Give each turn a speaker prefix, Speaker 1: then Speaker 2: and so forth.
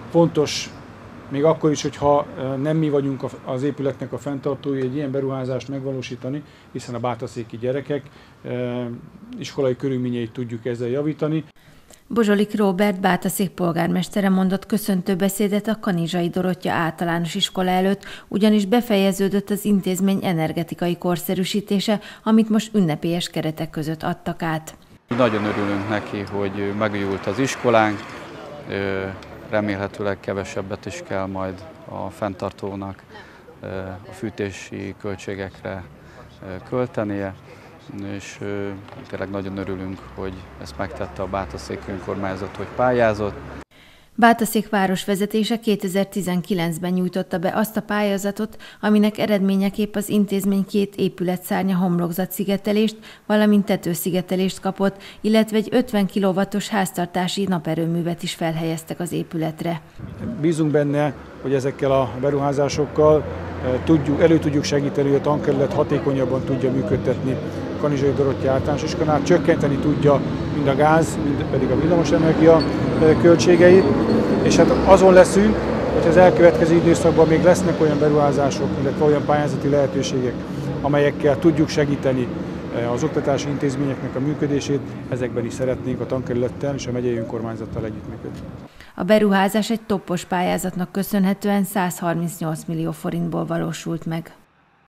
Speaker 1: Fontos, még akkor is, hogyha nem mi vagyunk az épületnek a fenntartói, egy ilyen beruházást megvalósítani, hiszen a bátaszéki gyerekek iskolai körülményeit tudjuk ezzel javítani.
Speaker 2: Bozsolik Róbert Bátaszék polgármestere mondott köszöntő beszédet a Kanizsai Dorottya általános iskola előtt, ugyanis befejeződött az intézmény energetikai korszerűsítése, amit most ünnepélyes keretek között adtak át.
Speaker 3: Nagyon örülünk neki, hogy megújult az iskolánk, remélhetőleg kevesebbet is kell majd a fenntartónak a fűtési költségekre költenie, és tényleg nagyon örülünk, hogy ezt megtette a Bátaszék önkormányzat, hogy pályázott.
Speaker 2: Bátaszék városvezetése 2019-ben nyújtotta be azt a pályázatot, aminek eredményeképp az intézmény 2 épületszárnya homlokzatszigetelést, valamint tetőszigetelést kapott, illetve egy 50 kW-os háztartási naperőművet is felhelyeztek az épületre.
Speaker 1: Bízunk benne, hogy ezekkel a beruházásokkal elő tudjuk segíteni, hogy a tankerület hatékonyabban tudja működtetni a Kanizsai Dorottya általános iskolát, csökkenteni tudja mind a gáz, mind pedig a villamosenergia költségeit, és hát azon leszünk, hogy az elkövetkező időszakban még lesznek olyan beruházások, illetve olyan pályázati lehetőségek, amelyekkel tudjuk segíteni az oktatási intézményeknek a működését, ezekben is szeretnénk a tankerülettel és a megyei önkormányzattal együttműködni.
Speaker 2: A beruházás egy toppos pályázatnak köszönhetően 138 millió forintból valósult meg.